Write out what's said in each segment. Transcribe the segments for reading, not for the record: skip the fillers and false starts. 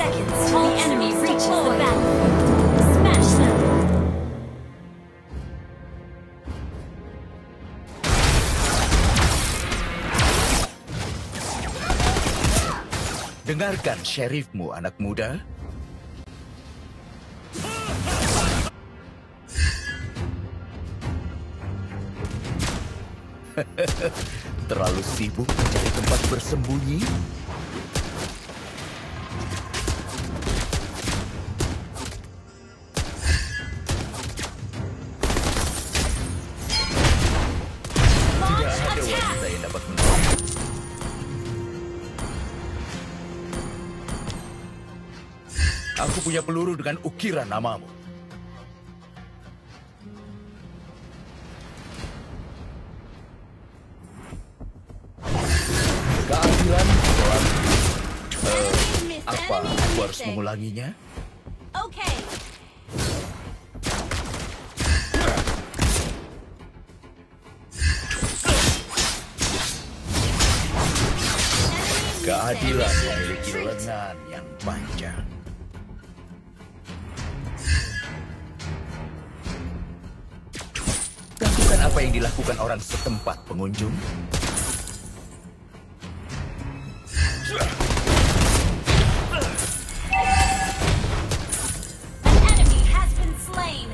seconds till the enemy reaches the battlefield. Smash them! Dengarkan syarifmu, anak muda. Terlalu sibuk mencari tempat bersembunyi? Tidak ada wanita yang dapat menolong. Aku punya peluru dengan ukiran namamu. Keadilan selalu. Apa aku harus mengulanginya? Okay. Keadilan memiliki lengan yang panjang. Lakukan apa yang dilakukan orang setempat, pengunjung. An enemy has been slain.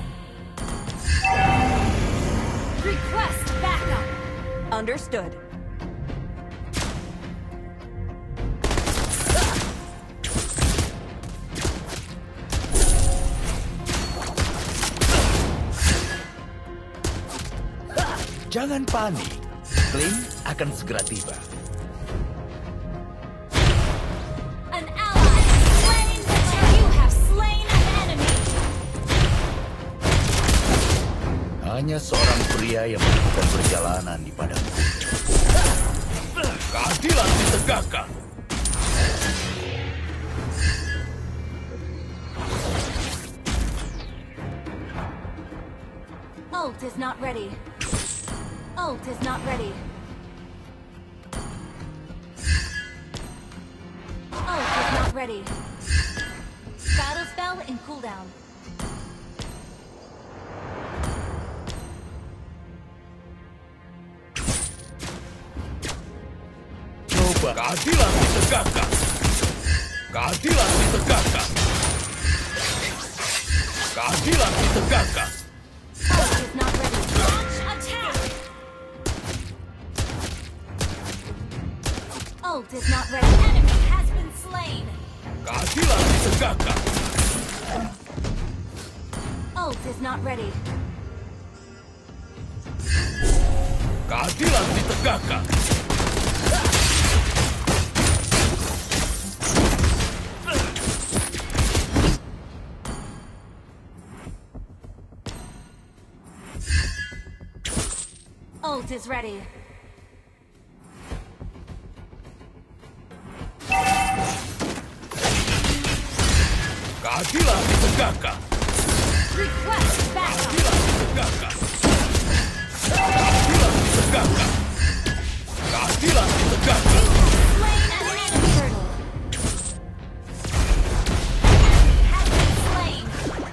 Request backup. Understood. Jangan panik, Kling akan segera tiba. An ally has slain the turret. You have slain an enemy. Hanya seorang pria yang melakukan perjalanan di padang bukit. Keadilan ditegakkan. Ult is not ready. Ult is not ready. Ult is not ready. Battle spell in cooldown. Coba keadilan ditegakkan. Keadilan ditegakkan. Keadilan ditegakkan. Ult is not ready. Launch attack. Ult is not ready. Enemy has been slain. Keadilan ditegakkan. Ult is not ready. Keadilan ditegakkan. Ult is ready. Keadilan ditegakkan. Request backup. Keadilan ditegakkan. Keadilan ditegakkan. Keadilan ditegakkan. Slain an enemy turtle. Enemy has been slain.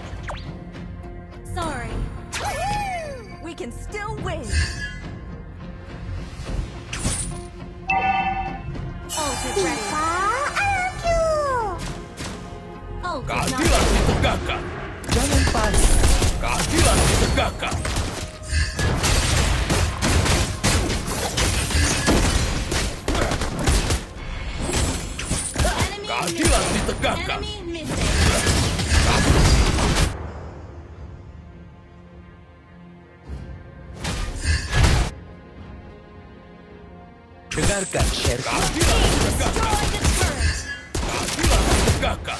Sorry. We can still win. Ult is ready. Ult is not Keadilan ready. ditegakkan. Jangan panik. Keadilan ditegakkan. Enemy Keadilan missing. ditegakkan. Enemy missing. Dengarkan, Sherry. Keadilan Team ditegakkan. destroy the turret. Keadilan ditegakkan.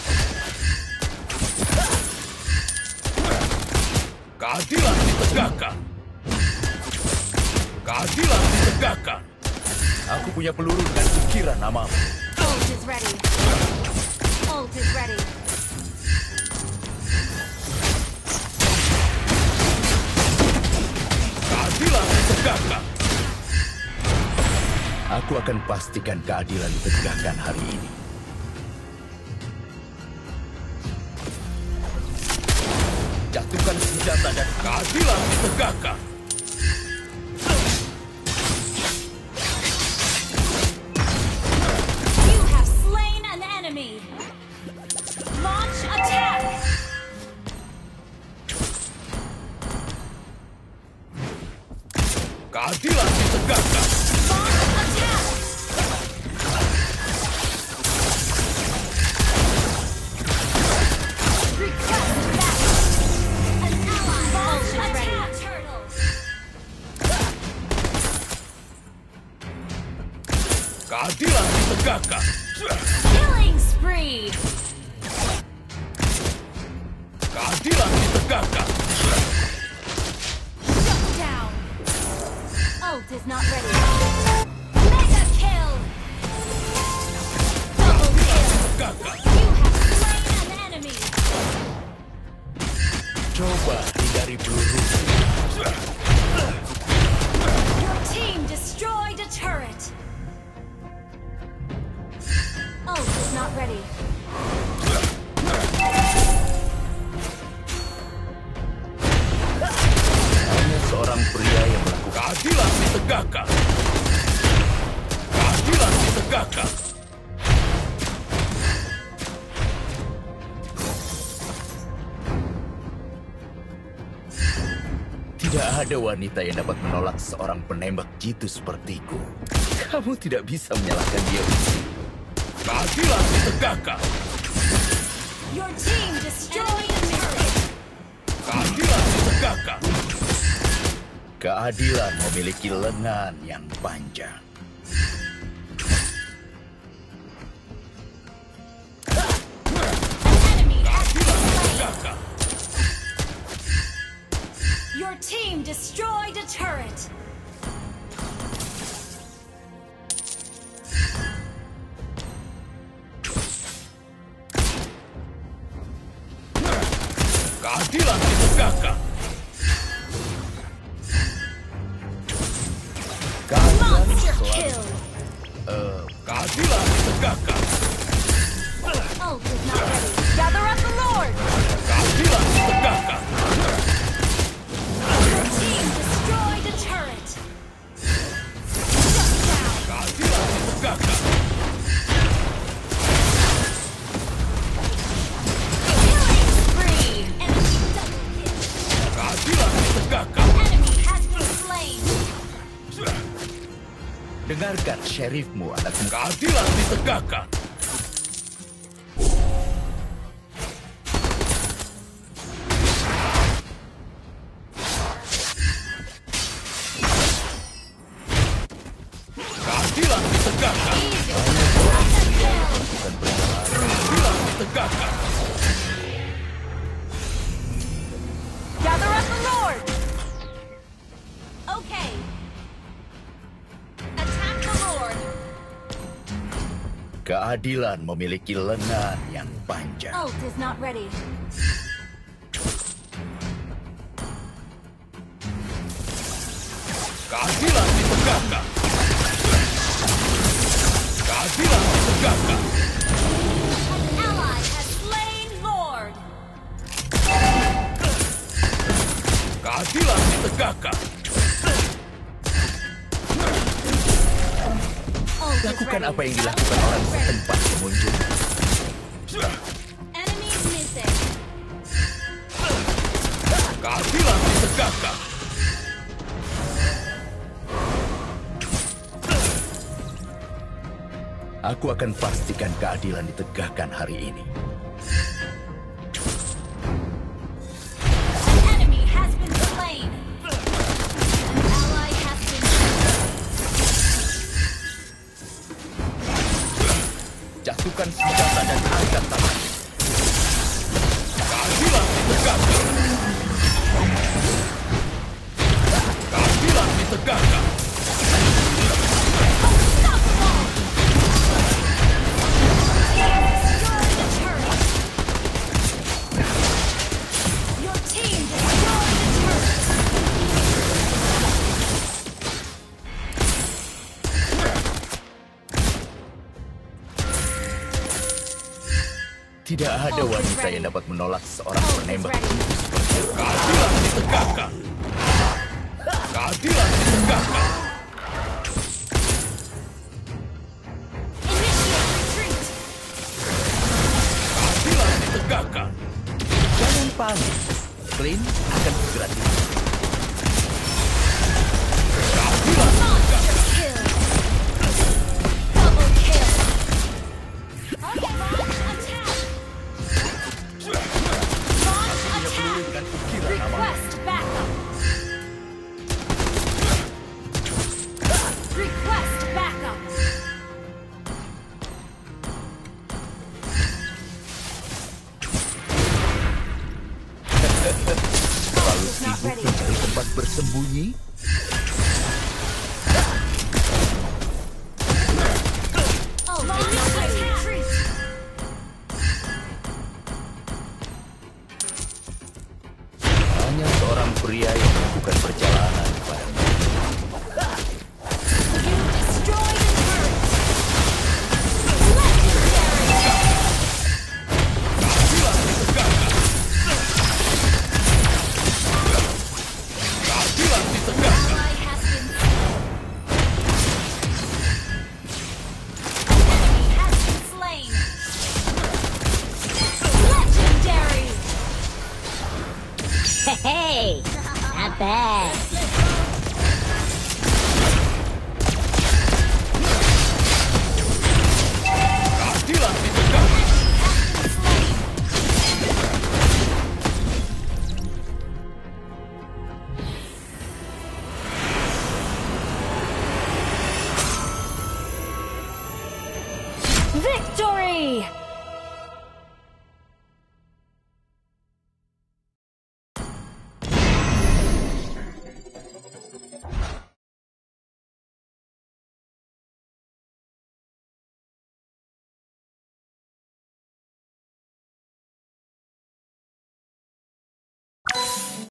Keadilan ditegakkan. Keadilan ditegakkan. Aku punya peluru dengan ukiran namamu. Ult is ready. Ult is ready. Keadilan ditegakkan. Aku akan pastikan keadilan ditegakkan hari ini. Jatuhkan senjata dan keadilan ditegakkan. You have slain an enemy. Launch attack. Keadilan ditegakkan. Launch attack. Request back. An ally. Launch attack. Turtles. Keadilan ditegakkan. Killing spree. Keadilan ditegakkan. Shut down. Ult is not ready. Mega kill. Double kill. Ditegakkan. You have slain an enemy. Coba hindari peluru. Your team destroyed a turret. Ult is not ready. Hanya seorang pria yang melakukan keadilan ditegakkan. Keadilan ditegakkan. Tidak ada wanita yang dapat menolak seorang penembak jitu sepertiku. Kamu tidak bisa menyalahkan dia. Keadilan ditegakkan. Your team destroyed a turret. Keadilan ditegakkan. Keadilan memiliki lengan yang panjang. An enemy has been slain. Ditegakkan. Your team destroyed a turret. Keadilan ditegakkan. Keadilan Monster selalu. kill. Keadilan ditegakkan. Ult is not ready. Gather up the Lord! Keadilan ditegakkan. Your team destroyed a turret. Shut down. Keadilan ditegakkan. Killing spree. Enemy double kill. Keadilan ditegakkan. Enemy has been slain. Dengarkan syarifmu, anakmu. Keadilan ditegakkan. Keadilan ditegakkan. Easy. Bukan perjalanan. Keadilan ditegakkan. Gather up the Lord! Okay. Attack the Lord. Keadilan memiliki lengan yang panjang. Ult is not ready. Keadilan ditegakkan. Keadilan ditegakkan. An ally has slain Lord. Keadilan ditegakkan. Ult is Lakukan ready. apa yang dilakukan orang setempat pengunjung. Enemy missing. Keadilan ditegakkan. Aku akan pastikan keadilan ditegakkan hari ini. An enemy has been slain. An ally has been Jatuhkan senjata dan angkat tangan. Keadilan ditegakkan. Keadilan ditegakkan. unstoppable. Destroy the turret. Your team destroyed the turret. Tidak ada wanita yang dapat menolak seorang penembak jitu seperti Keadilan ditegakkan. Keadilan ditegakkan. Initiate retreat. Keadilan ditegakkan. Jangan panik. Flynn akan segera tiba. Keadilan Monster kill. Double kill. Launch attack. Launch attack. dengan ukiran nama. Request backup. Request backup. Terlalu sibuk mencari tempat bersembunyi. Oh, launch retreat. Hanya seorang pria yang melakukan perjalanan padamu. You destroyed a turret. Legendary. Keadilan ditegakkan. Keadilan ditegakkan. Ally has been Enemy has been slain. Legendary. Hey, not bad. Keadilan ditegakkan. Has been slain. Victory!